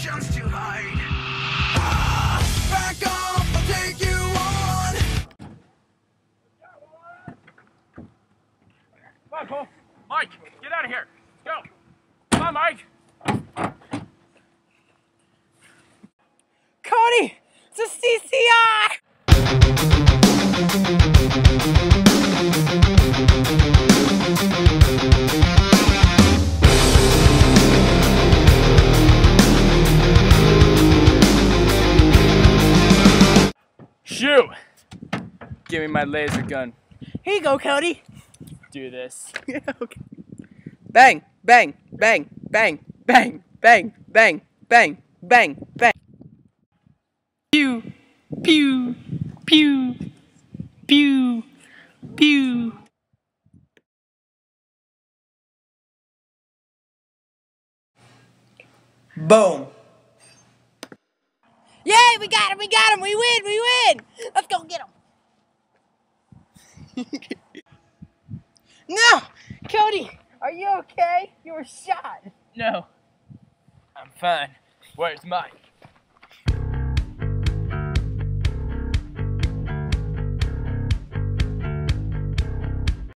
chance to hide. Back off, I'll take you on. Come on, Cole. Mike, get out of here. Let's go. Come on, Mike. Cody, it's a CCI! Shoot. Give me my laser gun. Here you go, Cody. Do this. Yeah, okay. Bang, bang, bang, bang, bang, bang, bang, bang, bang, bang. Pew, pew, pew, pew, pew. Boom. Yay, we got him, we win! Let's go get him. No! Cody, are you okay? You were shot. No. I'm fine. Where's Mike?